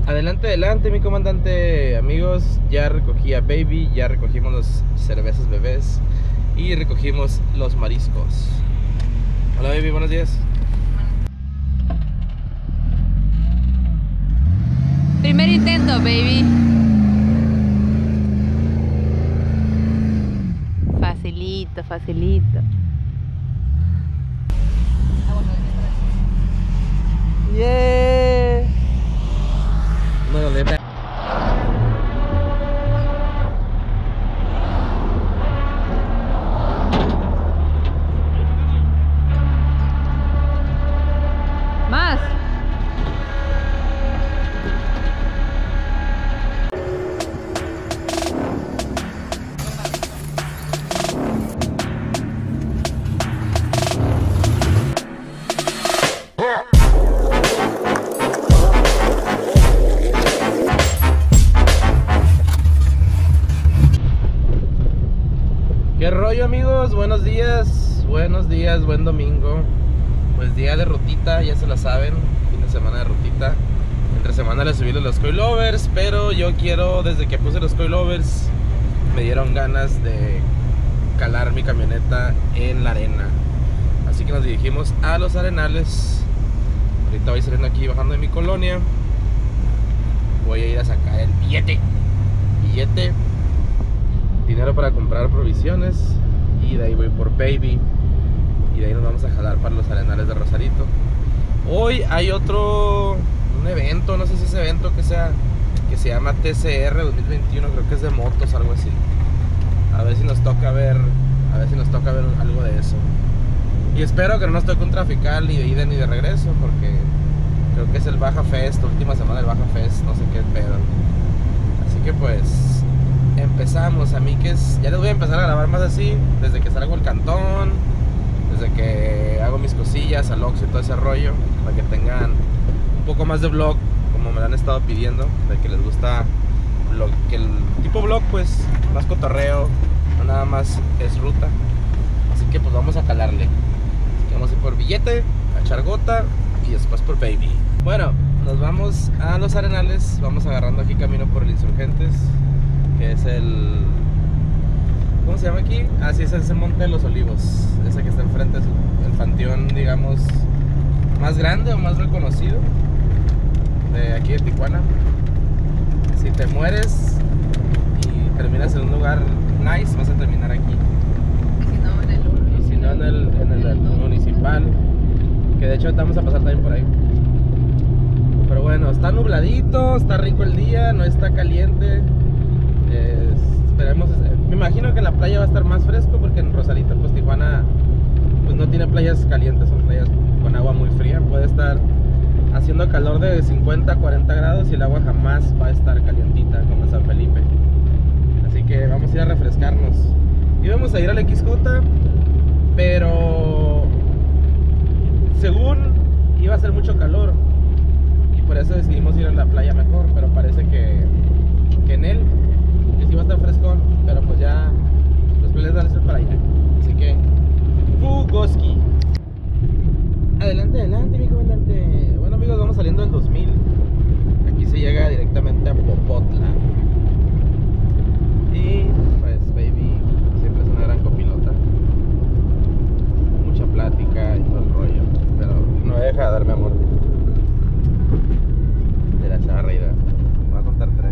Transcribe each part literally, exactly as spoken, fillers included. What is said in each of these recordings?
Adelante, adelante, mi comandante. Amigos, ya recogí a Baby, ya recogimos los cervezas bebés y recogimos los mariscos. Hola, Baby, buenos días. Primer intento, Baby. Facilito, facilito. Yeah. No, de Más. ¿Qué rollo, amigos? Buenos días, buenos días, buen domingo. Pues día de rutita, ya se la saben, fin de semana de rutita. Entre semana les subí los coilovers, pero yo quiero, desde que puse los coilovers, me dieron ganas de calar mi camioneta en la arena. Así que nos dirigimos a los Arenales. Ahorita voy saliendo aquí, bajando de mi colonia. Voy a ir a sacar el billete, billete, dinero para comprar provisiones. Y de ahí voy por Baby. Y de ahí nos vamos a jalar para los Arenales de Rosarito. Hoy hay otro, un evento, no sé si es evento que sea, que se llama T C R dos mil veintiuno, creo que es de motos, algo así. A ver si nos toca ver, a ver si nos toca ver algo de eso. Y espero que no nos toque un trafical ni de ida ni de regreso, porque creo que es el Baja Fest, última semana del Baja Fest, no sé qué pedo. Así que pues empezamos, amigues. Ya les voy a empezar a grabar más así, desde que salgo al cantón, desde que hago mis cosillas al Oxxo y todo ese rollo, para que tengan un poco más de vlog, como me lo han estado pidiendo, de que les gusta vlog, que el tipo vlog pues más cotorreo, no nada más es ruta. Así que pues vamos a calarle. Así que vamos a ir por billete, a echar gota y después por Baby. Bueno, nos vamos a los Arenales, vamos agarrando aquí camino por el Insurgentes, que es el... ¿cómo se llama aquí? Ah, sí, es ese Monte de los Olivos. Ese que está enfrente, es el panteón, digamos, más grande o más reconocido de aquí de Tijuana. Si te mueres y terminas en un lugar nice, vas a terminar aquí. Y si no, en el Y si no, en el, en el, el municipal, que de hecho vamos a pasar también por ahí. Pero bueno, está nubladito, está rico el día, no está caliente. Eh, esperemos, me imagino que en la playa va a estar más fresco, porque en Rosarito, pues Tijuana, pues no tiene playas calientes, son playas con agua muy fría. Puede estar haciendo calor de cincuenta a cuarenta grados y el agua jamás va a estar calientita como en San Felipe. Así que vamos a ir a refrescarnos. Y vamos a ir al X J, pero según iba a ser mucho calor y por eso decidimos ir a la playa mejor, pero parece que, que en él que sí va a estar frescón, pero pues ya los planes van a ser para allá. Así que Fugoski. Adelante, adelante, mi comandante. Bueno, amigos, vamos saliendo del dos mil. Aquí se llega directamente a Popotla. Y pues Baby siempre es una gran copilota, mucha plática y todo el rollo, pero no deja de darme amor. De la charra, y voy a contar tres.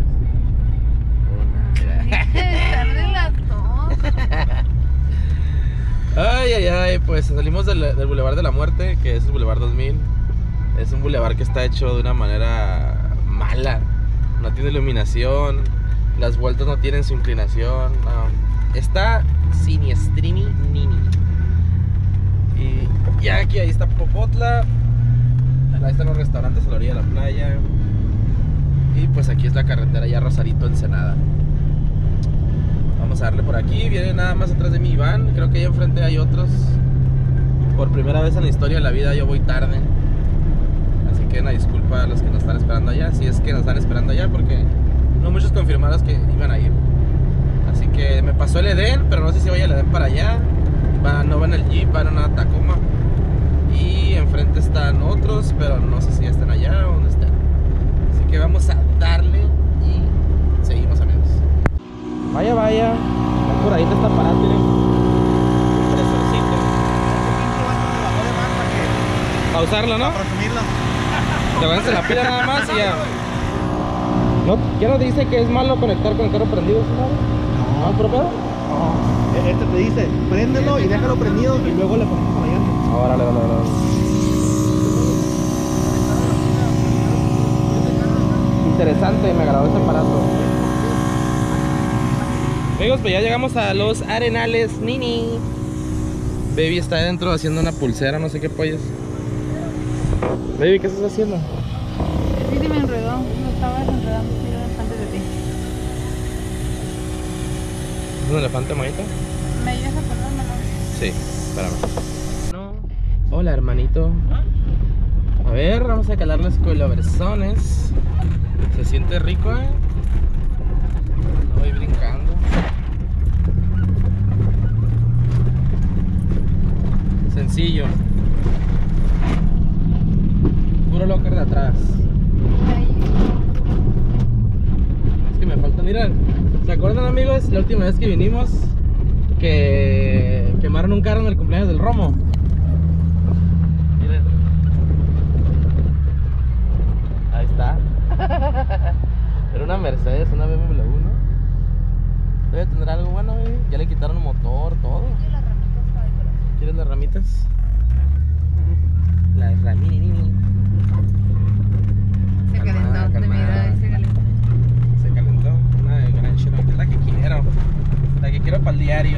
Ay, ay, ay, pues salimos del, del Boulevard de la Muerte, que es el Boulevard dos mil. Es un boulevard que está hecho de una manera mala. No tiene iluminación, las vueltas no tienen su inclinación, no. Está siniestrini nini. Y ya aquí, ahí está Popotla. Ahí están los restaurantes a la orilla de la playa. Y pues aquí es la carretera ya Rosarito Ensenada. Vamos a darle por aquí. Viene nada más atrás de mi Iván. Creo que ahí enfrente hay otros. Por primera vez en la historia de la vida yo voy tarde. Así que una disculpa a los que nos están esperando allá, si es que nos están esperando allá, porque no muchos confirmaron que iban a ir. Así que me pasó el Edén, pero no sé si vaya el Edén para allá. Va, no va en el Jeep, va en una Tacoma. Y enfrente están otros, pero no sé si están allá o dónde están. Así que vamos a usarlo, ¿no? Para presumirlo. Te pones en la pila nada más y ya. ¿No? ¿Qué no te dice que es malo conectar con el carro prendido? ¿No? ¿No? ¿Pero pedo? No. Este te dice, préndelo y déjalo prendido y luego le ponemos a la llanta. Órale, órale, órale. Interesante, me agradó ese aparato. Amigos, pues ya llegamos a los Arenales Nini. Baby está adentro haciendo una pulsera, no sé qué pollas. Baby, ¿qué estás haciendo? Sí, se me enredó. No estaba desenredando. Mira, antes de ti. ¿Es un elefante, manito? ¿Me ayudas a ponérmelo? Sí, espérame. No. Hola, hermanito. A ver, vamos a calar los colaversones. Se siente rico, eh. No voy brincando. Sencillo. Puro locker de atrás. Es que me falta mirar. ¿Se acuerdan, amigos? La última vez que vinimos que quemaron un carro en el cumpleaños del Romo. Miren. Ahí está. Era una Mercedes, una B M W, ¿no? Debe tener algo bueno, ¿eh? Ya le quitaron motor, todo. ¿Quieres las ramitas? Las ramitas. Se calentó, te mira, se calentó. Se calentó. Una de Gran Cherokee, es la que quiero. La que quiero para el diario.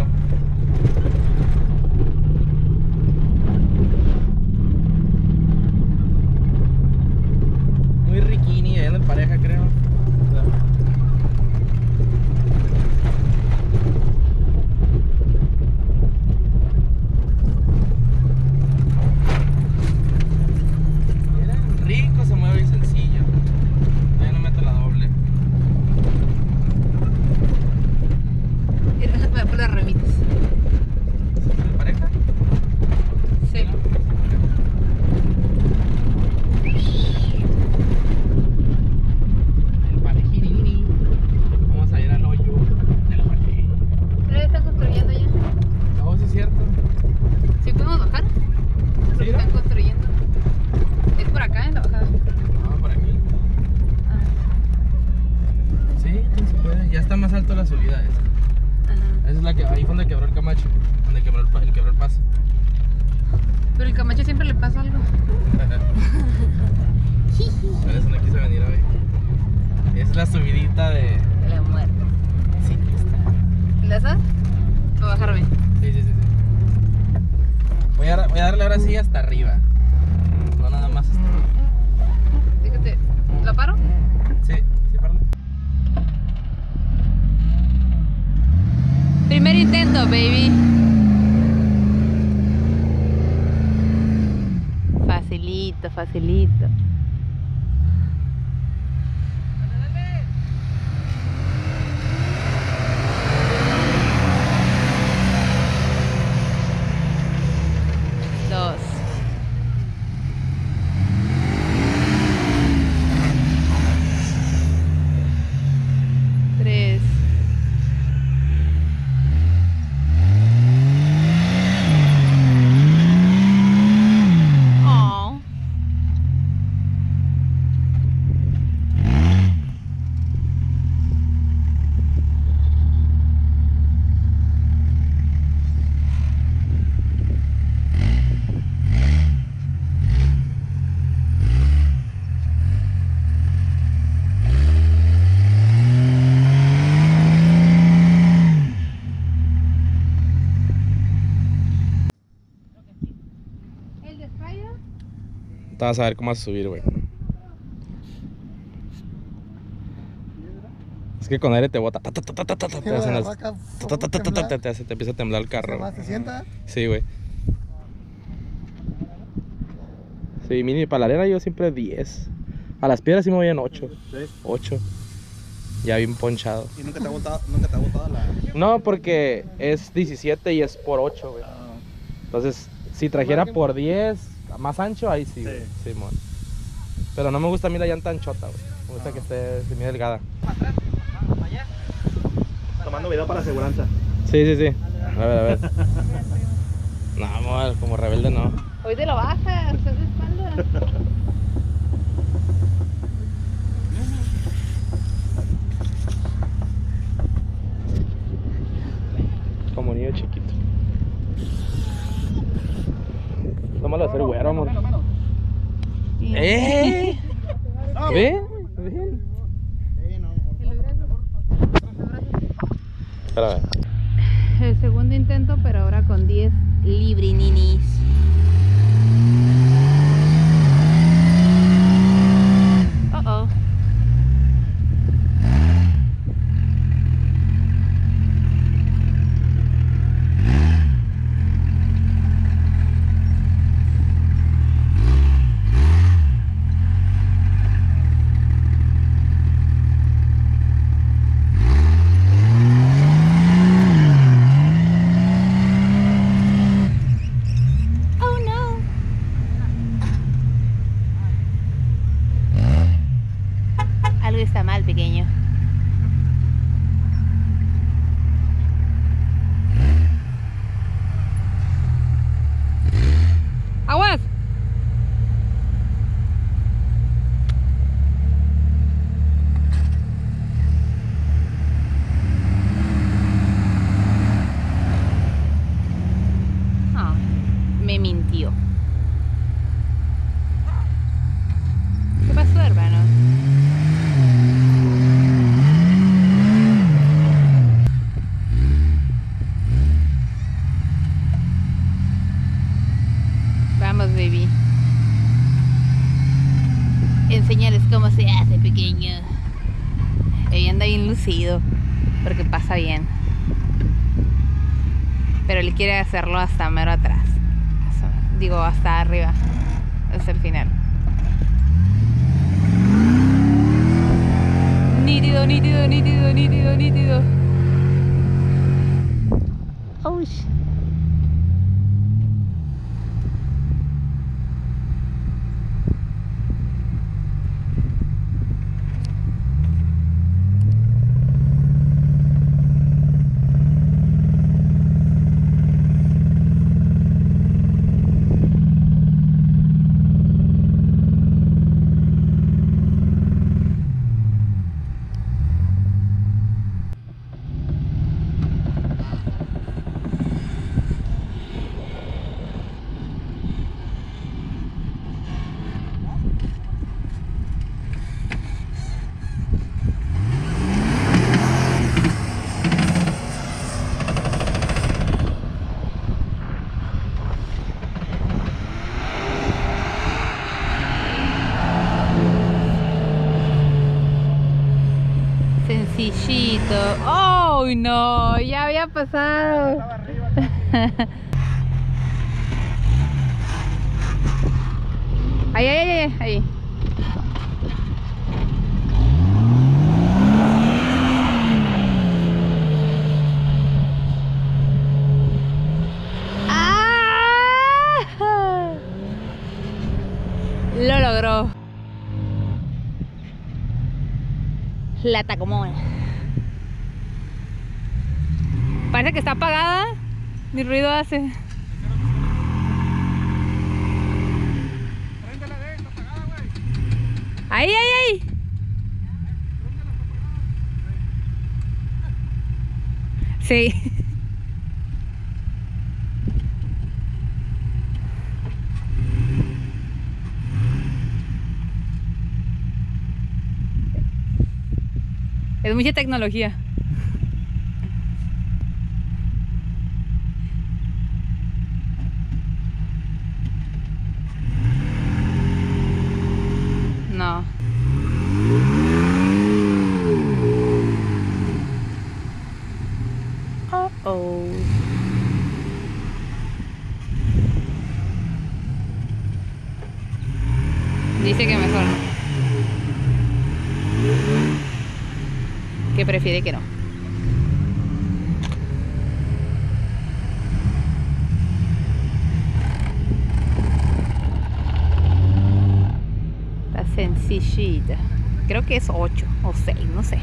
Muy riquini, allá en el pareja, creo. Rico, se mueve y sencillo. Ya no meto la doble. Voy a poner las ramitas. ¿En pareja? Sí. El parejini. Vamos a ir al hoyo del pareja. ¿Pero ya están construyendo ya? No, sí es cierto. ¿Sí podemos bajar? Lo Sí, están ¿no? construyendo. ¿Es por acá en la bajada? No, por aquí. Ah. Sí, sí se puede. Ya está más alto la subida esa. Ajá. Esa es la que, ahí fue donde quebró el Camacho. Donde quebró el, pa- el quebró el paso. Pero el Camacho siempre le pasa algo. Por eso no quise venir hoy. Es la subidita de... De la muerte. Sí, está. ¿La sabes? ¿O bajarme? Sí, sí, sí, sí. Voy a, voy a darle ahora sí hasta arriba. No nada más hasta arriba. Fíjate, ¿la paro? Sí, sí, perdón. Primer intento, baby. Facilito, facilito. Dos. Tres. Oh. ¿El de Spider? Te vas a ver cómo vas a subir, güey. Es que con aire te bota. Ta, ta, ta, ta, ta, ta, Te hacen las- ta, ta, ta, ta, ta, ta, te hace- te empieza a temblar el carro. ¿Se sienta? Sí, güey. Sí, mini para la arena yo siempre diez. A las piedras sí me voy en ocho. Sí. ocho. Ya bien ponchado. ¿Y nunca te ha gustado, nunca te ha gustado la...? No, porque es diecisiete y es por ocho, güey. Entonces, si trajera por diez, más ancho, ahí sí, güey. Sí. Simón. Pero no me gusta a mí la llanta anchota, güey. Me gusta Ah. que esté muy delgada. Tomando video para aseguranza. Sí, sí, sí. A ver, a ver. No, amor, como rebelde no. Hoy te lo bajas, estás de espalda. Como niño chiquito. No malo hacer güero, amor. Sí. ¡Eh! ¿Ven? ¿Ven? Espérame. El segundo intento, pero ahora con diez librininis. Uh oh. Algo está mal, pequeño. ¡Aguas! Ah, me mintió. ¿Qué pasó, hermano? Vamos, baby. Enseñales cómo se hace, pequeño. Ella anda bien lucido, porque pasa bien. Pero él quiere hacerlo hasta mero atrás. Digo, hasta arriba. Hasta el final. Nítido, nítido, nítido, nítido, nítido. Oh, sh sencillito. ¡Oh, no! Ya había pasado. Ahí, ahí, ahí, ahí. ¡Ah! Lo logró. La Tacomón. Parece que está apagada. Ni ruido hace. Ahí, ahí, ahí. Sí. Es mucha tecnología. No. Oh, oh. Dice que mejor. Que prefiere que no. Está sencillita. Creo que es ocho o seis, no sé.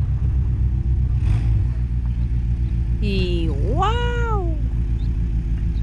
Y wow.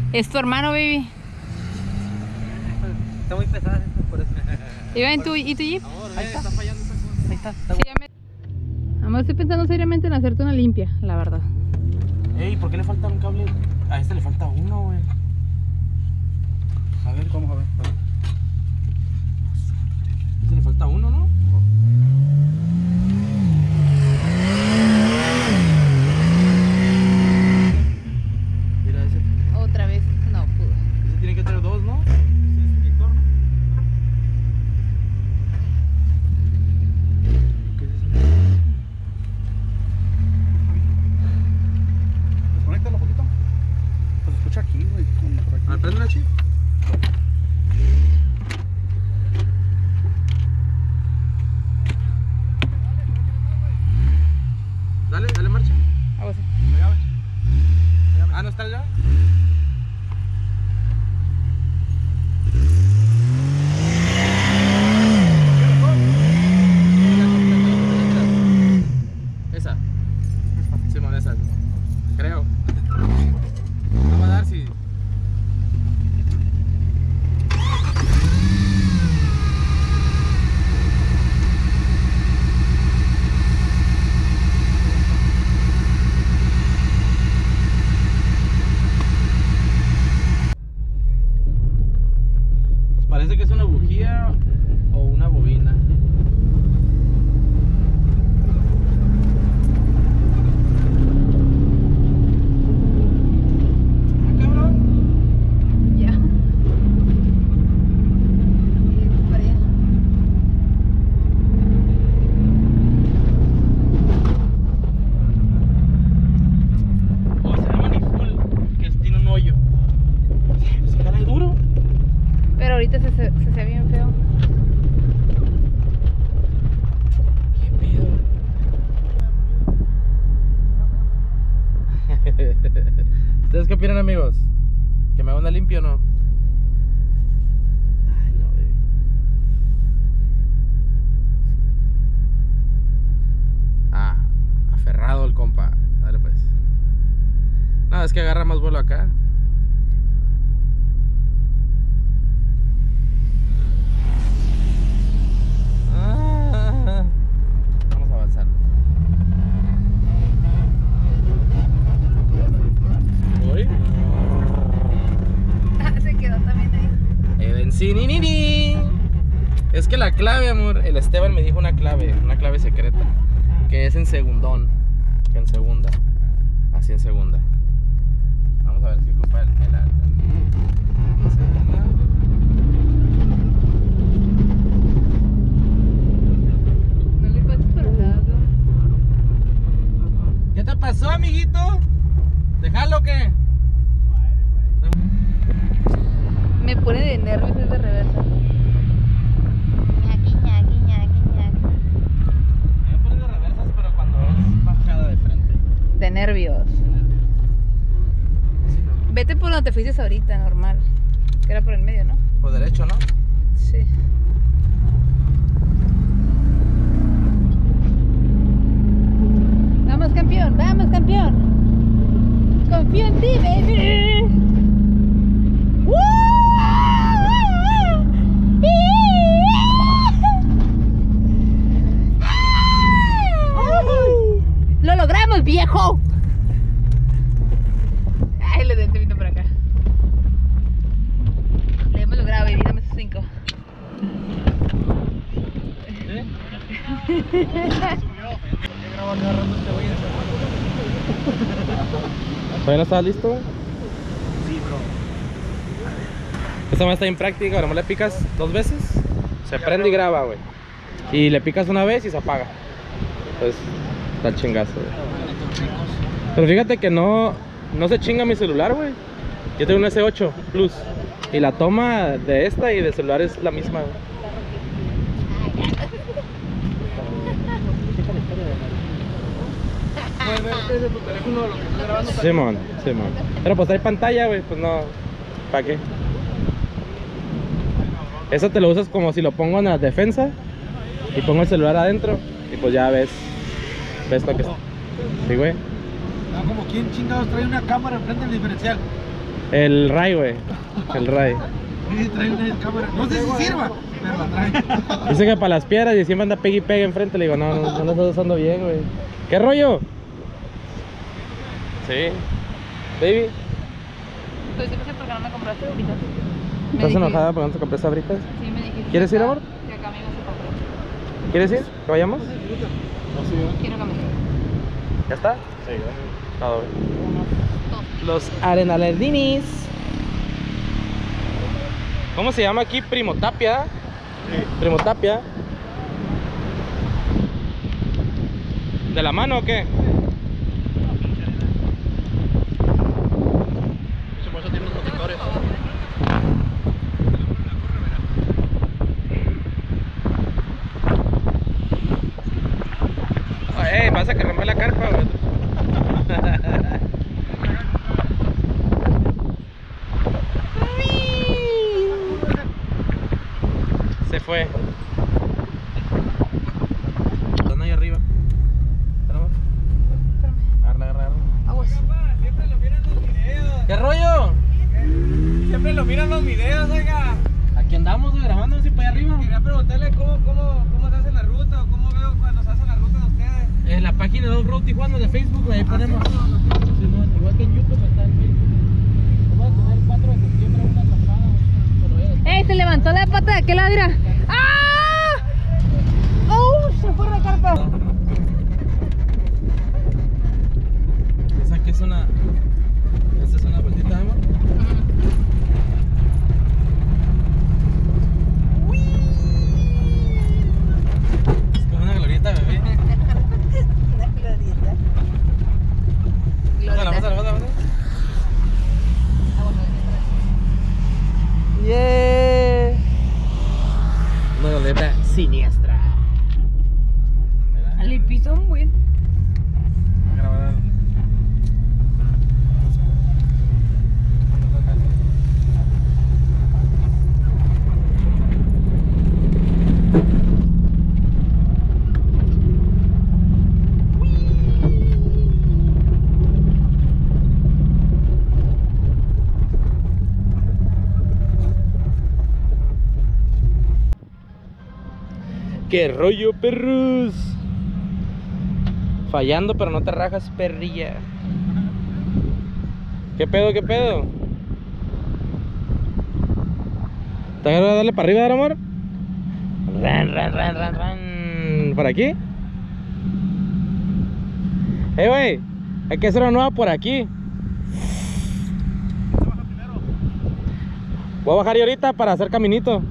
Es tu hermano, baby. Está muy pesada esta, por eso. ¿Y ven tu, y tu Jeep? Amor, Ahí eh, está. está fallando esa cosa. Ahí está. está Sí, ya me... Amor, estoy pensando seriamente en hacerte una limpia, la verdad. Ey, ¿por qué le falta un cable? A este le falta uno, güey. A ver, vamos a ver. A ver. A este le falta uno, ¿no? Mira, ese, Otra vez, no pudo. ese tiene que tener dos, ¿no? ¿Qué es eso? Desconéctalo un poquito. Pues escucha aquí, güey. como por aquí. A ver, préndela, chi. Dale, dale marcha. A vos. Ah, ¿no está ya? Esa. Simón, esa. Creo. Vamos a dar si. Parece que es una bujía o una bobina. Ah, cabrón. Ya. Y para allá. O se llama Niful, que tiene un hoyo. Se cae duro. Pero ahorita se, se, se ve bien feo. ¿Qué pedo? ¿Ustedes qué opinan, amigos? ¿Que me haga una limpia o no? Ay, no, baby. Ah, aferrado el compa. Dale pues. No, es que agarra más vuelo acá. Ah, vamos a avanzar. Uy. Se quedó también ahí. Edencinini. Es que la clave, amor, el Esteban me dijo una clave, una clave secreta, que es en segundón, que en segunda, así en segunda. Vamos a ver si ocupa el, el alta. En segunda. No le pases por el lado. ¿Qué te pasó, amiguito? ¿Déjalo o qué? Me pone de nervios el de reversa. Ñaqui, ñaqui, ñaqui, ñaqui. Me ponen de reversas, pero cuando es bajada de frente. De nervios. Sí, no. Vete por donde te fuiste ahorita, normal. Que era por el medio, ¿no? Por derecho, ¿no? Sí. Vamos, campeón, vamos, campeón. Confío en ti, baby. ¡Woo! ¡Lo logramos, viejo! Ay, lo de vino por acá. Lo hemos logrado, baby. Dame esos cinco. ¿Todavía no estás listo? Sí, bro. Esta más está en práctica, ahora le picas dos veces, se prende y graba, güey. Y le picas una vez y se apaga. Entonces, está el chingazo, güey. Pero fíjate que no, no se chinga mi celular, güey. Yo tengo un ese ocho Plus. Y la toma de esta y de celular es la misma, güey. Puedes ver desde tu teléfono lo que estás grabando. Simón, Simón. Pero pues trae pantalla, güey, pues no. ¿Para qué? Eso te lo usas como si lo pongo en la defensa y pongo el celular adentro y pues ya ves, ves lo que está. Sí, güey. No, como quien chingados trae una cámara enfrente del diferencial. El Ray, güey. El Ray. Sí, trae una cámara. No sé si sirva, pero la trae. Dice que para las piedras y siempre anda pegue y pegue enfrente. Le digo, no, no, no lo estás usando bien, güey. ¿Qué rollo? Sí. Baby, Pues yo no sé por qué no me compraste ahorita. ¿estás enojada porque no te compré sabritas? Sí, me dijiste. ¿Quieres ir, amor? Que acá me ibas a comprar. ¿Quieres ir? ¿Que vayamos? Quiero que me ¿Ya está? Sí, gracias. Todo bien. Dos. Los arenalerdinis. ¿Cómo se llama aquí? Primo Tapia. Sí. Primo Tapia. ¿De la mano o qué? Por eso tiene los protectores. Ey, pasa que rompe la carpa, güey. Se fue. ¿Dónde hay arriba? Espérame. Agarra, agarra, agarra. Aguas. Siempre lo miran los videos. ¿Qué rollo? Siempre lo miran los videos, oiga. Aquí andamos, güey, grabando así para allá arriba. Quería preguntarle cómo, cómo, cómo se hace la ruta o cómo veo cuando se hacen las rutas de ustedes. En la página de Off-Road Tijuana de Facebook, güey, ahí ponemos. Sí, no, igual que en YouTube está en Facebook. Vamos a tener el cuatro de septiembre una acampada, güey. ¡Ey! Se levantó la pata de aquel lado, mira. ¡Ah! ¡Oh! Se fue la carpa. Esa que es una. Esta es una vueltita, amor. Es como una glorieta, bebé. Una glorieta. Pásala, pásala, pásala, pásala. Ah, bueno, Yeah. Una glorieta siniestra. le pisó un buen. Grabar. ¿Qué rollo, perros? Fallando, pero no te rajas, perrilla. ¿Qué pedo, qué pedo? ¿Te vas a darle para arriba, amor? Ran, ran, ran, ran, ran. ¿Por aquí? Eh, güey, hay que hacer una nueva por aquí. Voy a bajar yo ahorita para hacer caminito.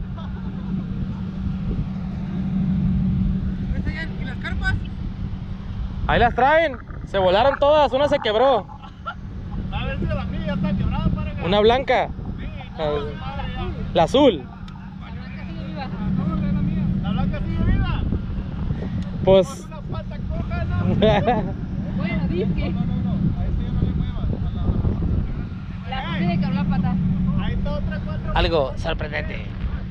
¿Y las carpas? Ahí las traen. Se volaron todas, una se quebró. A ver si la mía ya está quebrada, para acá. Una blanca. La azul. La blanca sigue viva. Pues. Una pata coja, ¿no? Bueno, disque. No, no, no. A este ya no le muevas. La parte de que habla pata. Ahí está otra cuatro. Algo sorprendente.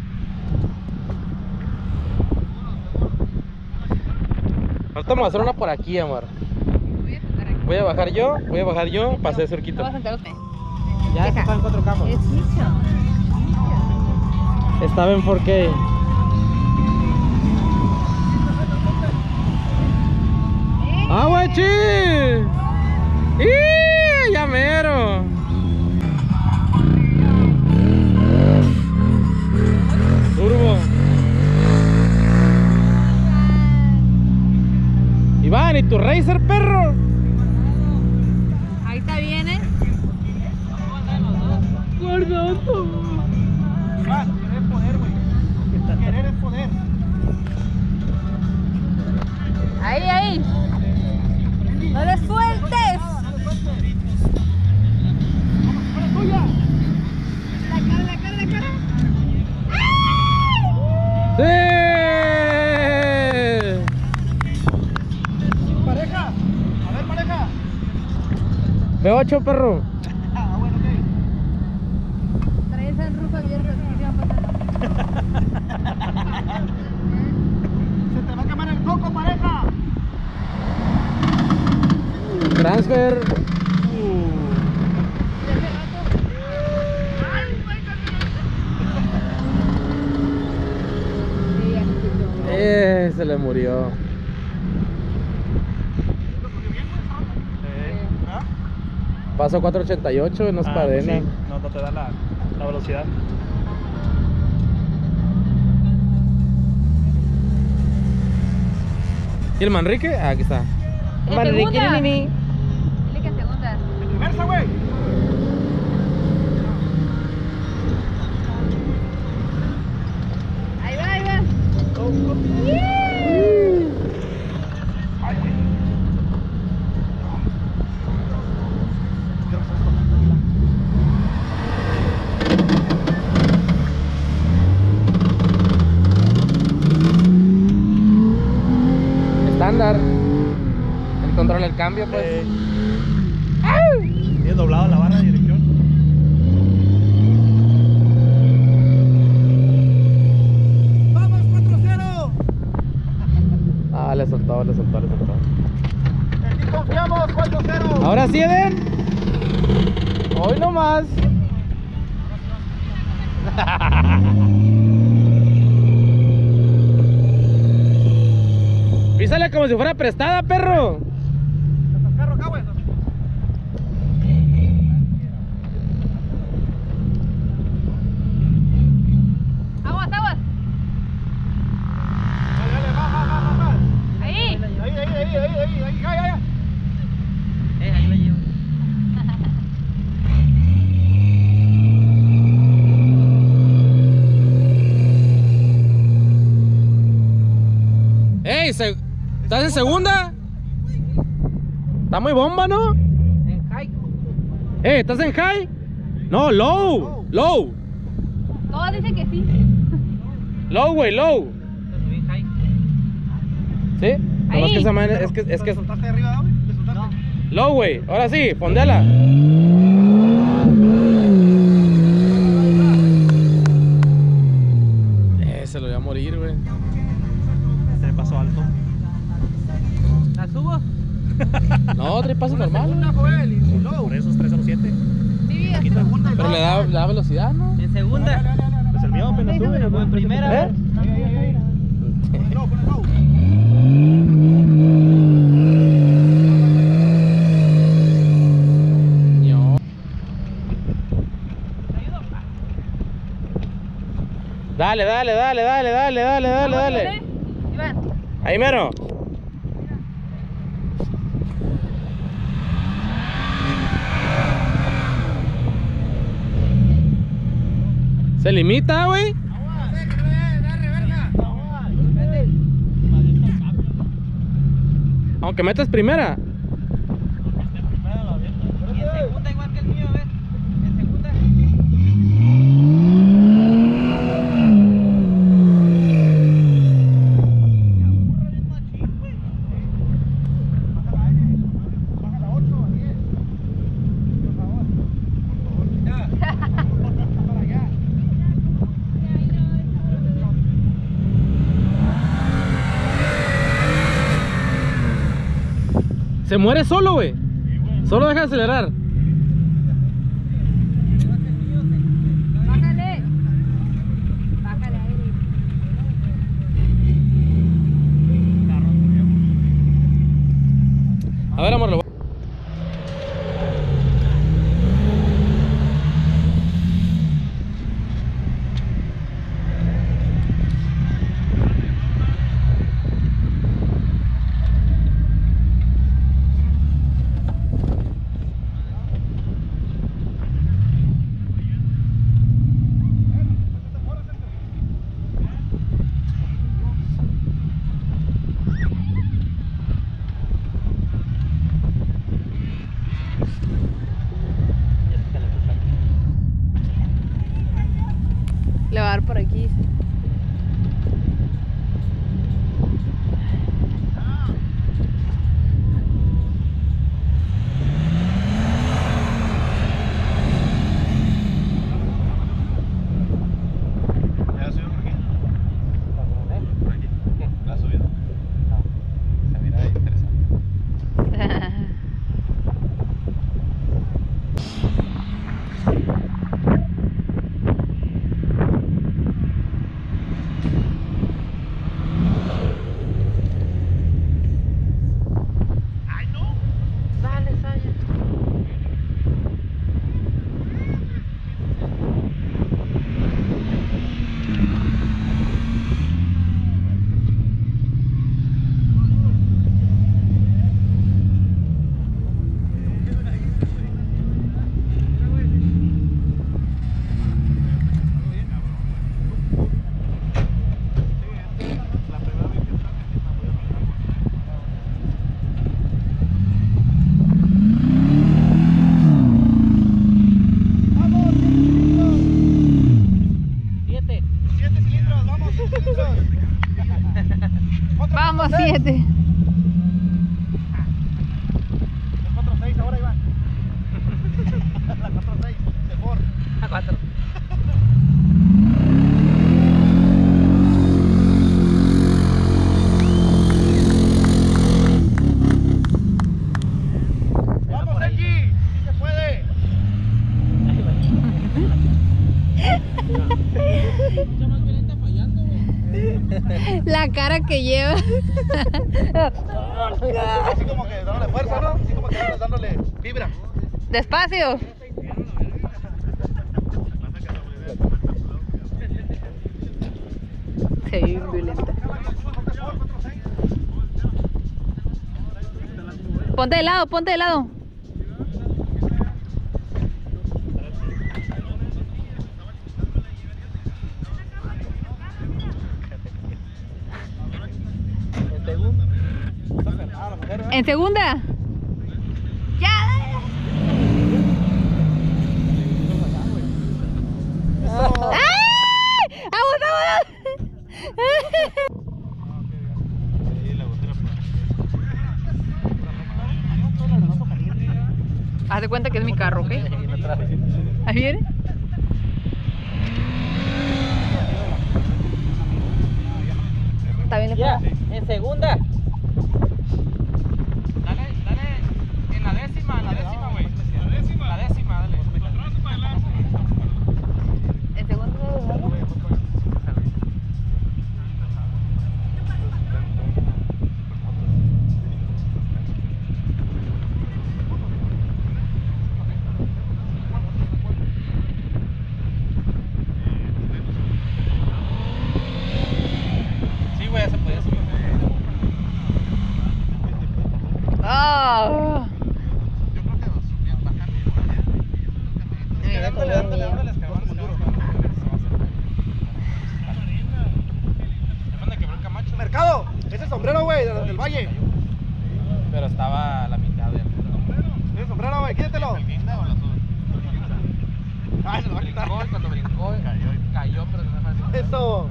Ahorita vamos a hacer una por aquí, amor. Voy a sentar aquí. Voy a bajar yo, voy a bajar yo para hacer cerquita. Vamos a sentar usted. Ya Deja. está en cuatro K. Es mucho. Estaba en cuatro K. ¡Ah, guachi! ¡Y! ¡Ya mero! Turbo. Iván, ¿y tu Racer, perro? Ahí está bien, ¿eh? Guardando. Iván, querer es poder, güey. Querer es poder. Ahí, ahí. No le sueltes. ¡Tuya! La cara, la cara, la cara. ¡Sí! Pareja. A ver, pareja. B ocho, perro. Ah, bueno, ok. Trae el sunroof abierto. ¿Qué va a pasar? Se te va a quemar el coco, pareja. Transfer. ¿De hace rato? se le murió. Paso cuatro ochenta y ocho, no es Ah, cadena. pues sí, no, no te da la, la velocidad. ¿Y el Manrique? Ah, aquí está. En Manrique, segunda. nini. Dile que en segunda. Reversa, güey. Ahí va, ahí va. Estándar. El control del cambio, pues. Eh, Tienes doblado la barra de dirección. ¡Vamos, cuatro cero! Ah, le soltó, le soltó, le soltó. ¡Aquí confiamos, cuatro cero! Ahora sí, Eden. Hoy no más. Písale como si fuera prestada, perro. Carro acá, güey. Aguas, aguas. Dale, dale, va, va, va, va, va. Ahí. Ahí, ahí, ahí, ahí, ahí, ahí, ya, ya, ya. Eh, ahí la llevo. Ey, se- ¿estás en segunda? Está muy bomba, ¿no? En high. Eh, ¿estás en high? No, low, low. Todos dicen que sí. Low, güey, low. Lo subí en high. ¿Sí? No, Ahí. es que esa madre, es que, es que ¿Le soltaste de arriba, güey? ¿Le soltaste? low, güey. Ahora sí, fondeala. Eh, se lo voy a morir, güey. Se me pasó alto. ¿La subo? No, trae paso normal, Segunda, güey. Joel, y y luego. Por eso es tres cero siete. Mi vida. Quita segunda y Pero luego. le da, le da velocidad, ¿no? En segunda. Pues el mío apenas sube. O en primera. ¿Eh? Ahí, ahí, ahí, ahí. No, pon el low. No. Dale, dale, dale, dale, dale, dale, dale, dale. Iván. Ahí mero. Se limita, güey. Aunque metas primera. Y en segunda igual que el mío, ¿ves? En segunda. Se muere solo, güey. Solo deja de acelerar. Bájale. Bájale ahí. A ver, amor, lo voy- Le va a dar por aquí. Ya subió por aquí. Por aquí. La ha subido. Se mira interesante. Vamos, siete. La cuatro seis ahora, Iván. La cuatro seis, mejor. A cuatro. ¡Vamos, Sergi! ¡Sí se puede! La cara que lleva. Así como que dándole fuerza, ¿no? Así como que dándole vibra. Despacio. Se ve violenta. Ponte de lado, ponte de lado. En segunda. Ya. ¡Ay! ¡Vamos, vamos! Haz de cuenta que es mi carro, ¿ok? Ahí viene. ¿Está bien? Ya, en segunda. Dale, dale. En la décima, la décima, güey. La décima. La décima, dale. En segunda. Sí, güey, ya se podía subir. ¡Ah! Yo creo que subían bajando. Mira, Dándole, dándole, dándole, escarbando muy duro. ¿Dónde quebró el Camacho? Mercado, ese sombrero, güey, del, del valle. Pero estaba a la mitad del Ese sombrero, güey, quítatelo. ¿El guinda o el azul? Ay, se lo va a quitar. Brincó, y cuando brincó, cayó, cayó pero no fue así. Eso.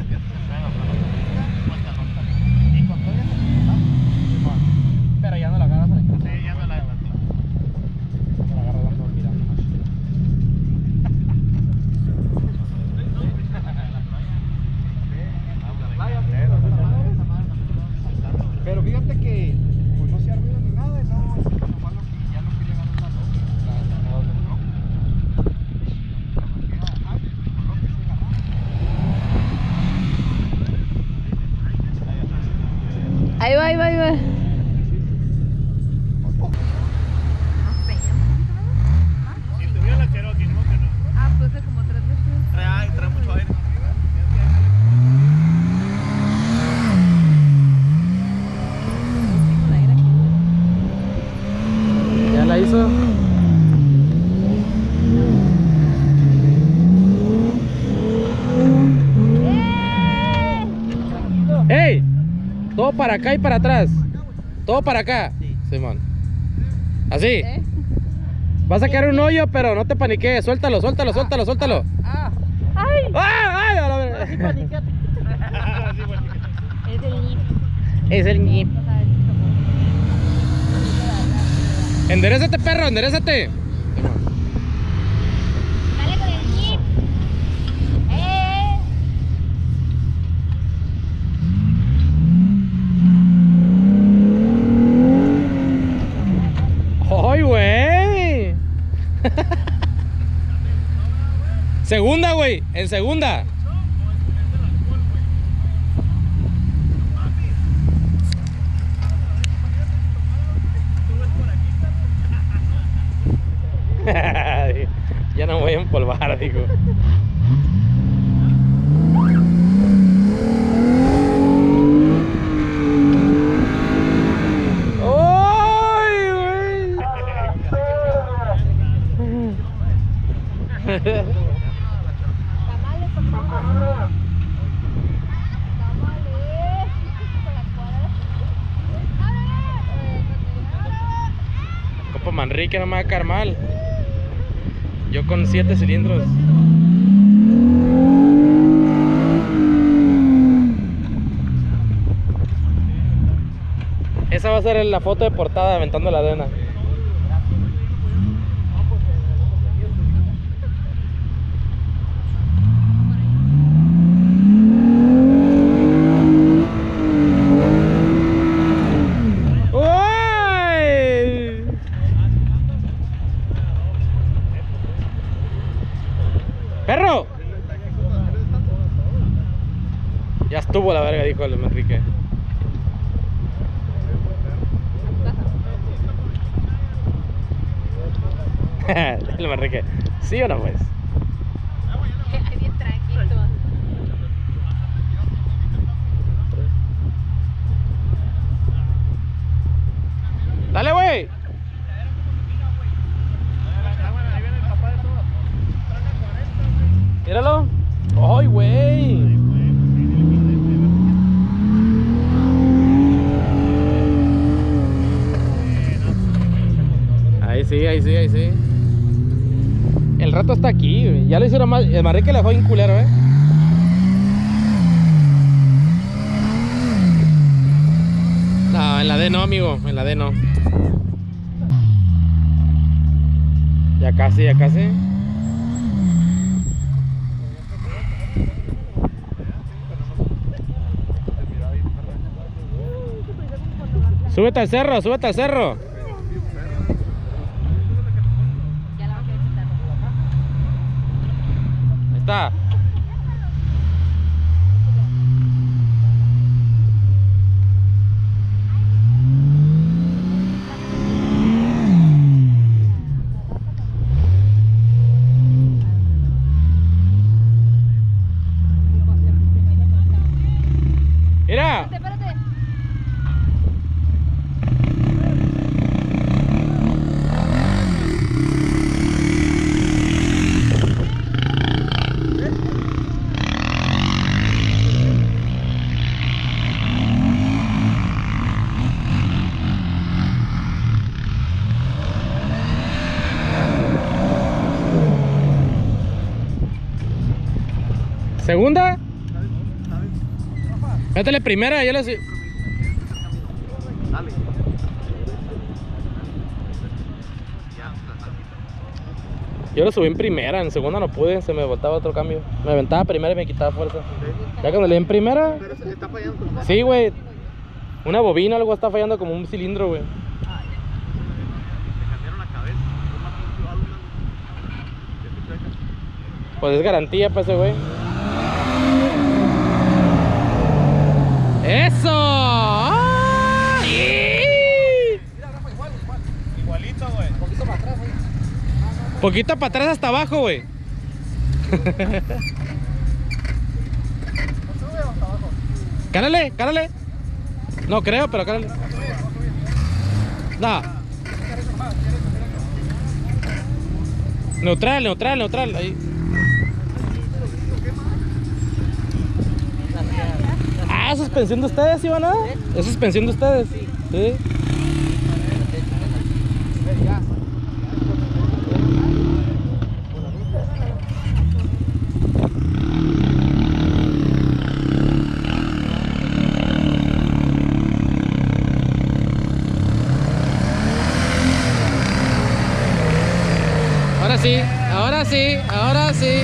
Pero ya no la agarras a la Sí, ya me la agarré. No la agarras dando mirando más. Pero fíjate que pues no se ha ruido ni nada, y no, nomás lo que ya no quiere ganar una loca. Ahí va, ahí va, ahí va. Si tuviera la Cherokee, no que no. Ah, puse como tres veces. Trae, trae mucho aire. ¿Ya la hizo? ¡Ey! Todo para acá y para atrás. Todo para acá. Simón. Así. ¿Eh? Vas a quedar un hoyo, pero no te paniques. Suéltalo, suéltalo, suéltalo, suéltalo. Ah. ¡Ay! ¡Ah! ¡Ay! A la verga. Es el ñip. Es el ñip. Enderezate, perro, enderezate. Dale con el ñip. ¡Eh! ¡Ay, güey! Segunda, güey, en segunda. Ya no voy a empolvar, digo. ¡Ay, güey! Tamales, papá. Tamales. Copa Manrique no me va a caer mal. Yo con siete cilindros. Esa va a ser la foto de portada aventando la arena. ¡Uy! ¡Perro! Ya estuvo la verga, dijo el Enrique. El Enrique. ¿Sí o no, pues? Ay, bien tranquilo. ¡Dale, güey! Míralo. ¡Ay, güey! Ahí sí, ahí sí, ahí sí. El rato está aquí, güey. Ya lo hicieron más. El Manrique le dejó bien culero, eh. No, en la D no, amigo. En la D no. Ya casi, ya casi. Súbete al cerro, súbete al cerro. Ya la voy a quitar. Ahí está. Mira. Espérate, espérate. Segunda. Métele primera, ya le... Yo lo subí en primera, en segunda no pude, se me voltaba otro cambio. Me aventaba primera y me quitaba fuerza. Ya cuando le di en primera... Pero se está fallando con más. Sí, güey. Una bobina o algo está fallando como un cilindro, güey. Le cambiaron la cabeza. Fue más limpio algo. ¿Qué se checa? Pues es garantía para ese güey. ¡Eso! ¡Ay! Igualito, güey. Un poquito para atrás, güey. Poquito para atrás hasta abajo, güey. Cálale, cálale. No creo, pero cálale. No. Neutral, neutral, neutral. Ahí. Ah, ¿es suspensión de ustedes, Ivana? ¿Es suspensión de ustedes? Sí. Ahora sí, ahora sí, ahora sí.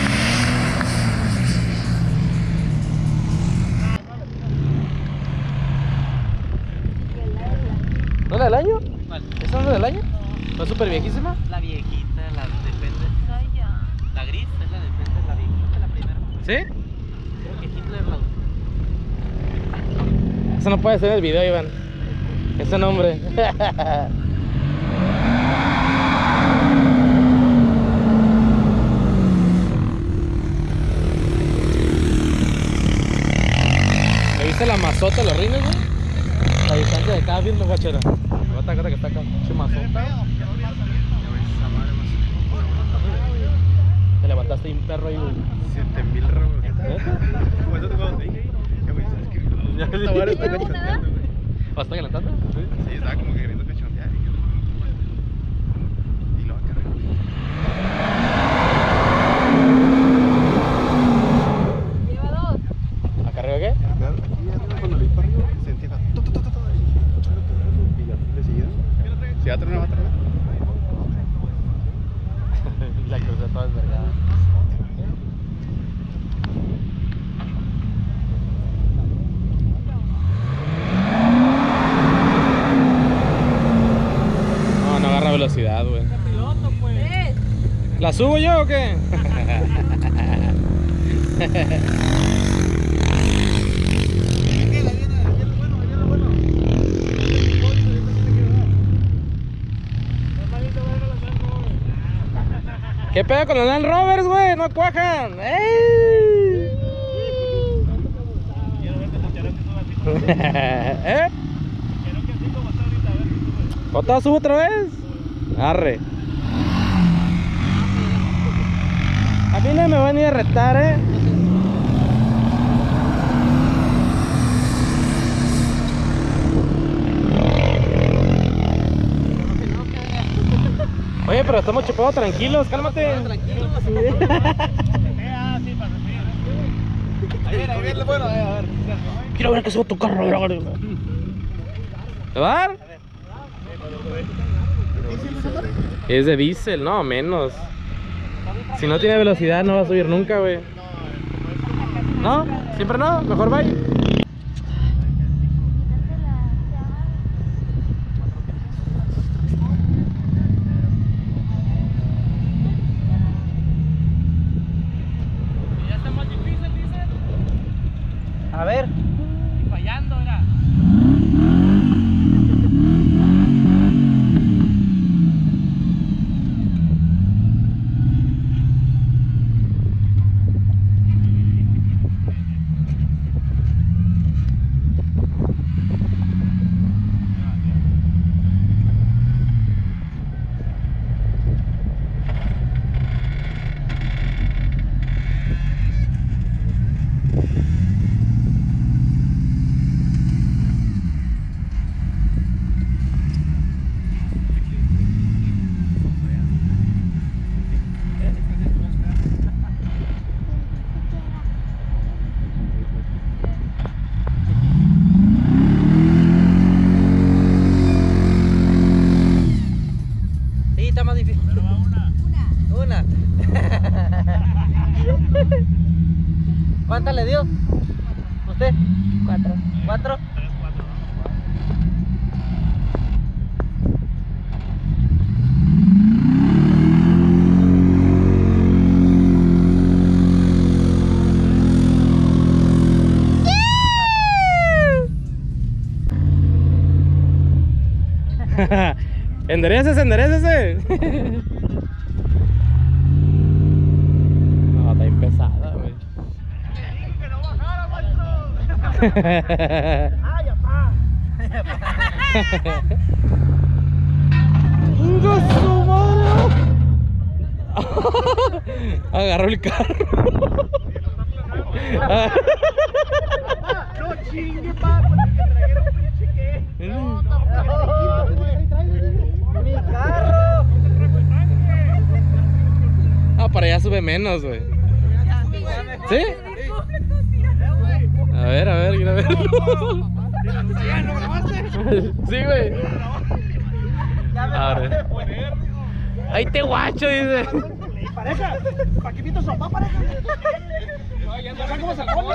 ¿No es la del año? ¿Cuál? ¿Esa no es la del año? ¿No es súper viejísima? La viejita, la depende. Ay, ya. La gris es la depende, la viejita, la primera. ¿Sí? Creo que Hitler la usó. Eso no puede ser en el video, Iván. Ese nombre. ¿Me viste la mazota de los rines, güey? La distancia de cada firme, guachera. Acá, acá, que está acá. Che mazota. Te levantaste ahí un perro ahí, güey. siete mil ramos. ¿Eh? ¿Cuánto te cuando te dije ahí? Ya, güey, ¿sabes qué? Ya, Esta sí. vara está ¿No? cachondeando, güey. ¿O está calentando? Sí. Sí, estaba como que queriendo cachondear. Y yo, y lo va a cargar. Lleva dos. ¿Acá arriba qué? Aquí arriba, cuando le di para arriba, sentía acá, tu, tu, tu, tu, tu, y velocidad, güey. Piloto, pues. ¿Ves? ¿La subo yo o qué? ¿Qué pedo con los Land Rovers, güey? No cuajan. ¡Ey! Quiero verte los Cherokee suba así como ¿Eh? Cherokee así como está ahorita, a ver si sube. ¿Otra subo otra vez? Arre. A mí no me van a ir a retar, eh. Oye, pero estamos chupados tranquilos, cálmate. Tranquilo. Eh, ah, sí, para respirar. Ahí viene, ahí viene, bueno, a ver, a ver. Quiero ver que subo tu carro. ¿Te va a dar? Es de diésel, no, menos. Si no tiene velocidad no va a subir nunca, güey. ¿No? ¿Siempre no? Mejor bye. Ya está más difícil, dice. A ver. Y fallando, era. Sí, está más difícil. Pero va una. Una. ¿Cuántas le dio? ¿Usted? Cuatro. ¿Cuatro? Tres, cuatro, ¿no? Enderécese, enderécese. No, está empezada, güey. ¡Que no bajara, maestro! ¡Ay, apá! ¡Chinga su madre! Agarró el carro. No chingue, pa, porque que trajera un pinche que. No, mi carro. Ah, para allá sube menos, güey. ¿Sí? A ver, a ver, quiero verlo. ¿Ya lo grabaste? Sí, güey. A ver. Ahí te guacho, dice. Pareja, Paquitito sopa, pareja. Ya no sé cómo se come.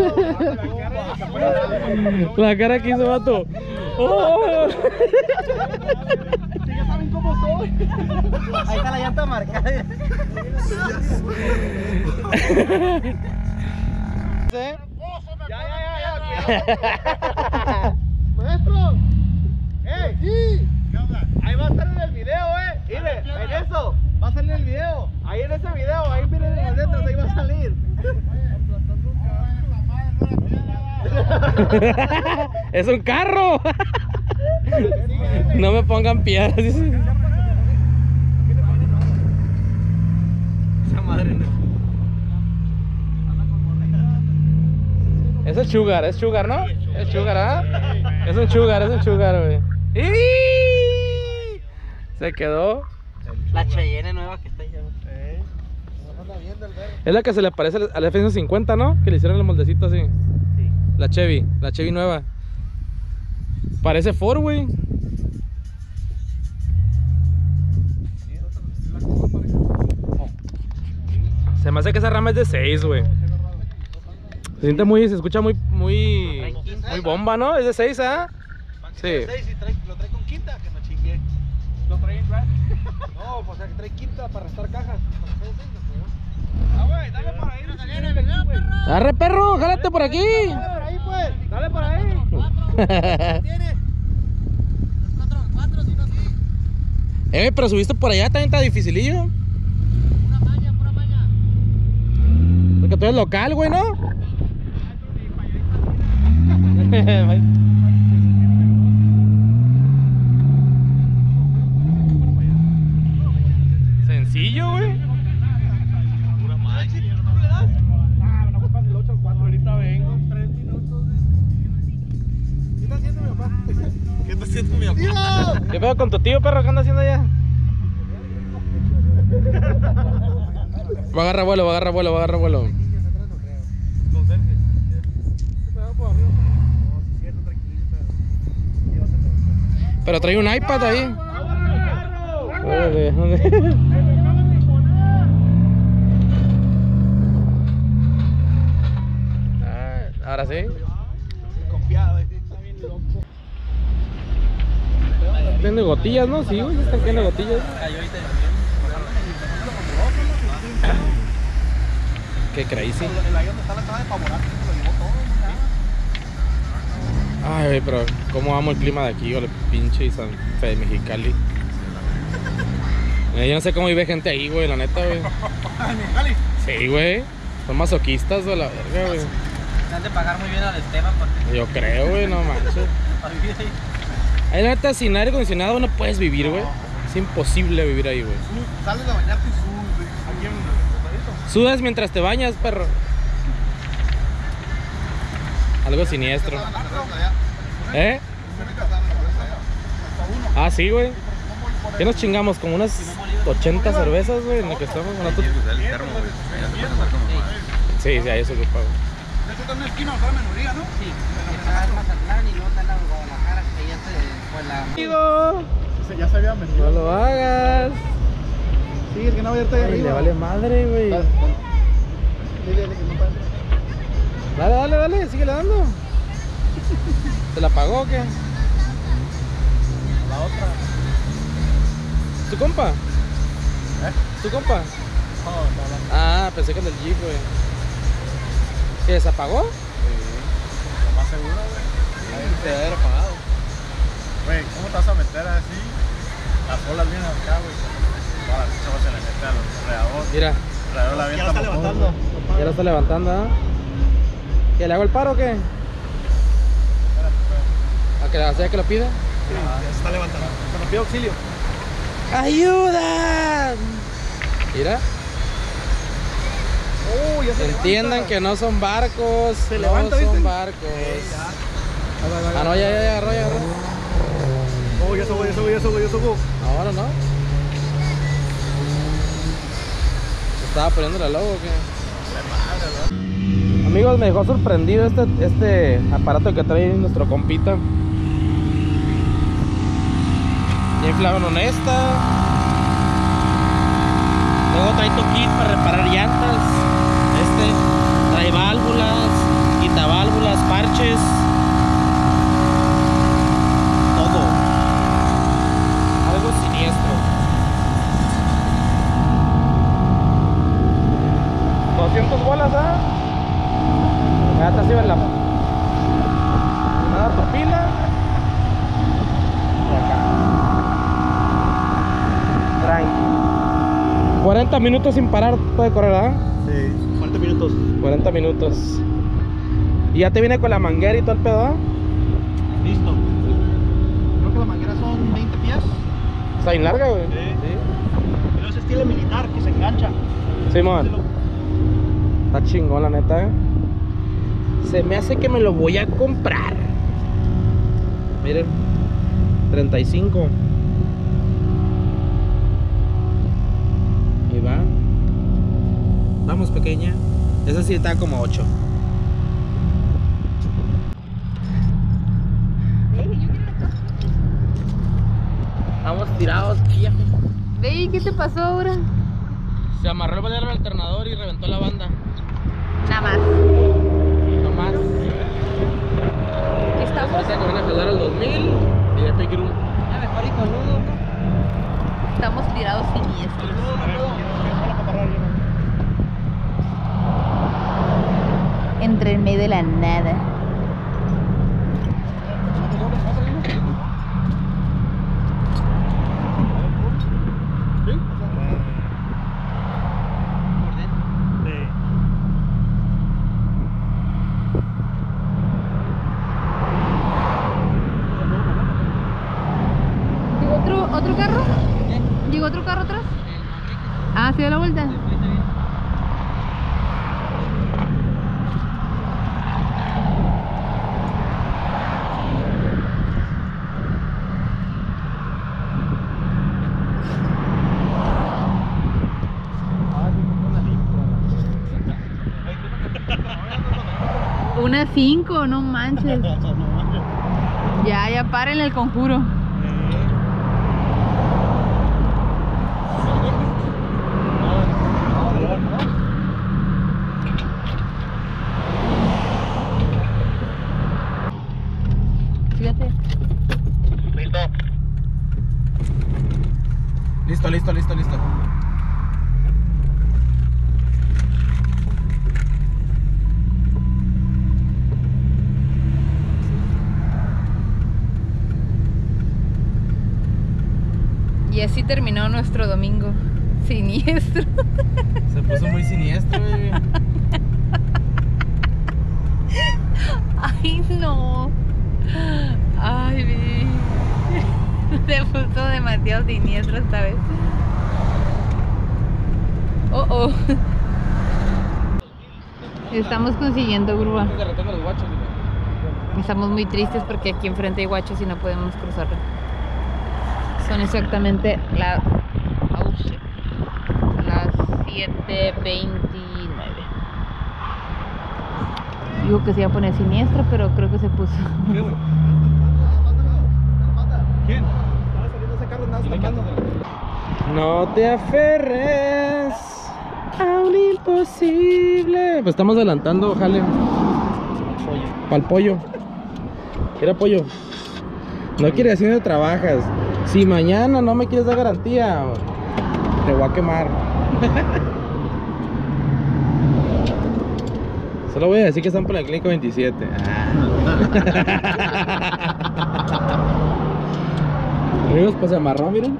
La cara que hizo, vato. Oh. Ya saben cómo soy. Ahí está la llanta marcada. ¿Sí? Ya, ya, ya, ya. Maestro. ¡Ey! Sí. ¿Qué onda? Ahí va a estar en el video, eh. Mire, en eso. Va a salir en el video. Ahí en ese video, ahí miren en las letras, ahí va a salir. Es un carro. No me pongan piedras, dice. Esa madre no. Es el sugar, es sugar, ¿no? Es sugar, ¿ah? Es un sugar, es un sugar, güey. ¡Y! Se quedó. La Cheyenne nueva que está ahí. Es la que se le parece al al F ciento cincuenta, ¿no? Que le hicieron el moldecito así. Sí. La Chevy, la Chevy nueva. Parece Ford, güey. Se me hace que esa rama es de seis, güey. Se siente muy, se escucha muy, muy, muy bomba, ¿no? Es de seis, ¿ah? Sí. seis y trae, lo trae con quinta, que no chingue. Lo trae en crash. o sea, que trae quinta para restar cajas. Ah, güey, dale por ahí. Arre, perro, jálate por aquí. Dale por ahí, pues. Dale por ahí. ¿Tienes? Cuatro, cuatro, si no, sí. Eh, pero subiste por allá, también está dificilillo. Pura maña, pura maña. Porque tú eres local, güey, ¿no? Sencillo, güey. Pura maña. ¿No le das? Ah, no ocupas el ocho al cuatro. Ahorita vengo. Tres minutos. ¿Qué está haciendo mi papá? ¿Qué está haciendo mi papá? ¿Qué pedo con tu tío, perro? ¿Qué anda haciendo allá? Va a agarrar vuelo, va a agarrar vuelo, va a agarrar vuelo. Con Sergio. Pero trae un iPad ahí. Ah, ahora sí. Confiado, está bien loco. Tiene gotillas, ¿no? Sí, güey, están llenas de gotillas. Qué crazy. El avión está la caja de Pavorato, se lo llevó todo. Ay, güey, pero cómo amo el clima de aquí, güey, pinche y San Fe de Mexicali. Eh, Yo no sé cómo vive gente ahí, güey, la neta, güey. ¿En Mexicali? Sí, güey. Son masoquistas, güey, la verga, güey. Se han de pagar muy bien al Esteban porque Yo creo, güey, no manches. para vivir ahí. Ahí, la neta, sin aire acondicionado no puedes vivir, güey. Es imposible vivir ahí, güey. Sales de bañarte y subes, güey. Aquí en el Sudas mientras te bañas, perro. Algo siniestro. ¿Eh? Ah, sí, güey. ¿Qué nos chingamos? Como unas ochenta cervezas, güey, en la que estamos. Bueno, tú- Tienes que usar el termo, güey. Allá se puede pasar como madre. Sí, sí, ahí se ocupa, güey. De hecho, está en una esquina, otra menoría, ¿no? Sí, está en Mazatlán y luego está en la Guadalajara, que ya se fue la... Amigo, Ya se había metido. no lo hagas. Sí, es que no voy a irte ahí Ay, le arriba. vale madre, güey. Dale, dale. Dile, dile que no pasa. Dale, dale, dale, síguele dando. ¿Se la pagó o qué? La otra. ¿Tu compa? ¿Eh? ¿Tu compa? No, no, no. Ah, pensé que el del Jeep, güey. ¿Qué, se apagó? Lo más seguro, güey. Ahí te debe haber pagado. Güey, ¿cómo te vas a meter así? Las bolas vienen acá, güey. Toda la chava se le mete al radiador. Mira, El radiador la avienta por todo. ya lo está levantando, ¿ah? ¿Que le hago el paro o qué? ¿A que la sea que lo pida? Sí, ya se está levantando. Cuando pido auxilio. ¡Ayuda! Mira, Oh, ya se entiendan levanta. que no son barcos. Se no levanta, son ¿viste? barcos. Ahí va, ahí va, Ah, no, ya, ya, ya agarró, ya agarró. Oh, ya subo, ya subo, ya subo, ya subo. No, no, no. ¿Estaba poniéndole al logo o qué? Amigos, me dejó sorprendido este, este aparato que trae nuestro compita. Ya inflaron honesta. Luego trae tu kit para reparar llantas. Este trae válvulas, quitabálvulas, parches. Todo. Algo siniestro. doscientas bolas, ¿ah? Ya te sirve la... Nada, tu pila. Y acá. Tranqui. cuarenta minutos sin parar puede correr, ¿ah? Sí, cuarenta minutos. cuarenta minutos. Y ya te viene con la manguera y todo el pedo, ¿ah? Listo. Creo que la manguera son veinte pies. Está bien larga, güey. Pero es estilo militar que se engancha. Sí, man. Está chingón, la neta. Se me hace que me lo voy a comprar. Miren, treinta y cinco. Y va. Vamos, pequeña. Esa sí está como ocho. Vamos tirados, viejo. Ve, ¿qué te pasó ahora? Se amarró el valero al alternador y reventó la banda. Nada más. No más. Estamos, Ahorita que van a jalar al dos mil y ya te quiero un... Ya mejor y con nudo. estamos tirados sin la nada. ¿Llegó otro, otro carro? ¿Llegó otro carro atrás? Ah, ¿se dio la vuelta? Una cinco, no manches. Ya, ya párenle el conjuro. Fíjate. Listo, listo, listo, listo. Y así terminó nuestro domingo siniestro. Se puso muy siniestro, baby. Ay, no. Ay, baby. Se puso demasiado siniestro esta vez. Oh, oh. Estamos consiguiendo grúa. Estamos muy tristes porque aquí enfrente hay guachos y no podemos cruzarlo. Son exactamente la, oh shit, las siete veintinueve. Digo que se iba a poner siniestro, pero creo que se puso. ¿Quién? Estaba saliendo ese carro, andaba estampando. No te aferres a un imposible. Pues estamos adelantando, jale. Pa'l pollo. Era pollo. No quiere decir dónde trabajas. Si mañana no me quieres dar garantía, te voy a quemar. Solo voy a decir que están por la clínica veintisiete. Amigos, pues se amarró, miren.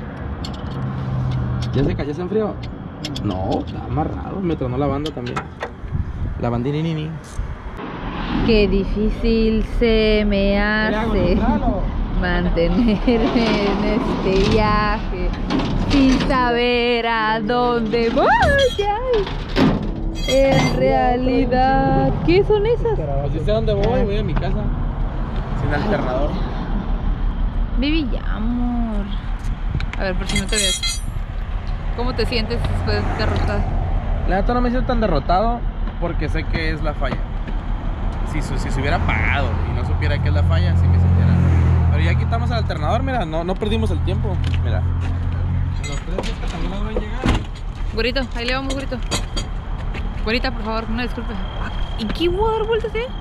¿Ya se cayó, se enfrió? No, está amarrado. Me tronó la banda también. La bandinini. Qué difícil se me hace mantenerme en este viaje sin saber a dónde voy. Ay. En realidad, ¿qué son esas? Pues yo sé a dónde voy, voy a mi casa. Sin alternador. Baby, ya, amor. A ver, por si no te ves. ¿Cómo te sientes después de derrotar? La neta no me siento tan derrotado porque sé que es la falla. Si, si se hubiera pagado y no supiera que es la falla, sí me sintiera. Pero ya quitamos el alternador, mira, no, no perdimos el tiempo. Mira. Los tres días que también nos van a llegar. Güerito, ahí le vamos, güerito. Güerita, por favor, una disculpa. ¿Y qué voy a dar vueltas, eh?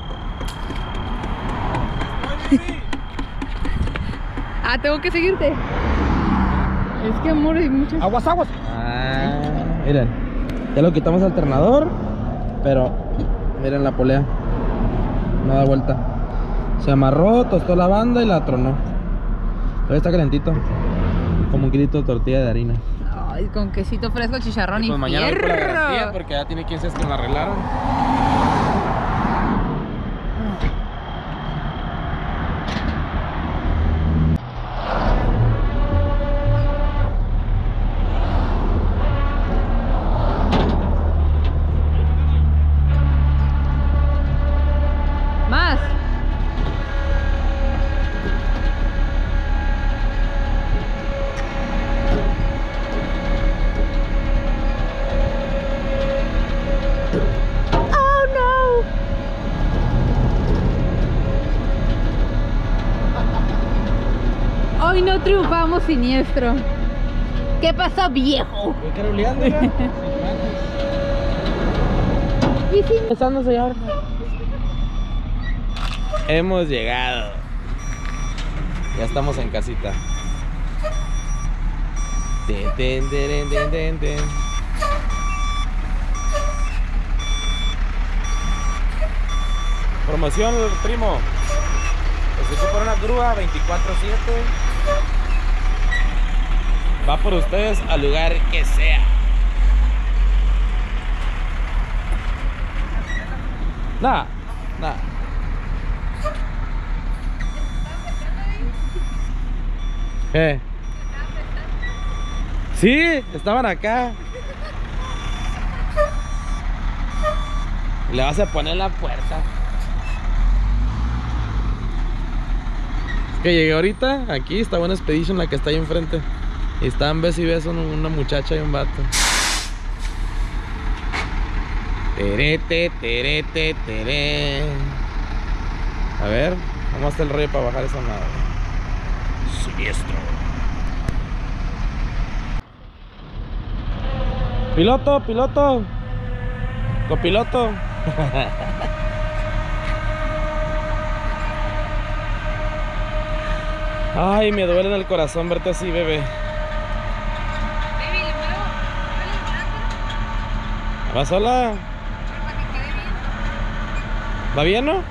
Ah, tengo que seguirte. Es que, amor, hay muchas. Aguas, aguas. Ah, miren. Ya lo quitamos el alternador, pero miren la polea. No da vuelta. Se amarró, tostó la banda y la tronó. Todavía está calentito. Como un kilito de tortilla de harina. Ay, con quesito fresco, chicharrón y, Pues mañana voy por la garantía fierro. porque ya tiene quince días que me la arreglaron. Más. Oh no. Hoy no triunfamos, siniestro. ¿Qué pasó, viejo? Voy caroleando, mira. Y sí. Empezando, señor. Hemos llegado. Ya estamos en casita. Ten, ten, ten, ten, ten, ten. Promoción, primo. Se ocupa una grúa veinticuatro siete. Va por ustedes al lugar que sea. Nada, nada. ¿Qué? Sí, estaban acá. Le vas a poner la puerta. Que llegué ahorita, aquí está buena Expedition, la que está ahí enfrente. Y están beso y beso una muchacha y un vato. Terete, terete, teré. A ver, ¿cómo está el rollo para bajar esa madre? Siniestro. Piloto, piloto. Copiloto. Ay, me duele en el corazón verte así, bebé. Baby, le muevo. ¿Va sola? Para que quede bien. ¿Va bien, no?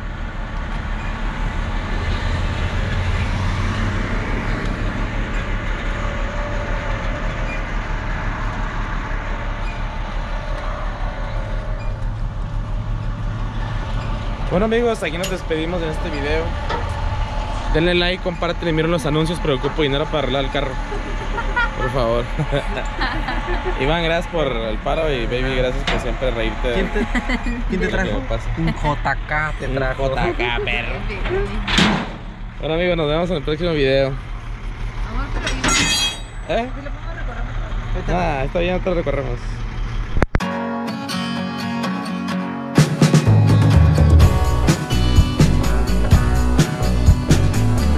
Bueno amigos, aquí nos despedimos en este video. Denle like, comparten y miren los anuncios, pero ocupo dinero para arreglar el carro. Por favor. Iván, gracias por el paro y baby, gracias por siempre reírte. ¿Quién te, ¿quién te de lo que trajo? me pasa. Un J K te Un trajo. J K, perro. Bueno amigos, nos vemos en el próximo video. Amor, pero ahí. ¿Eh? ¿Sí lo pongo a recorrer? Ah, está bien, ahorita lo recorremos.